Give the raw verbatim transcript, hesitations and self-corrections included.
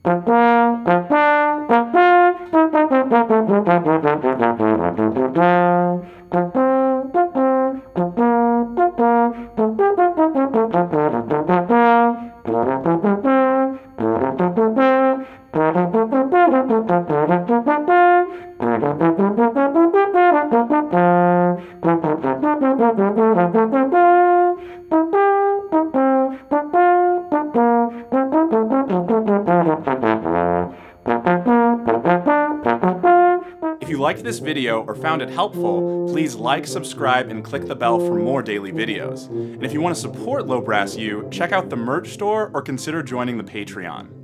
If you liked this video or found it helpful, please like, subscribe, and click the bell for more daily videos. And if you want to support Low Brass U, check out the merch store or consider joining the Patreon.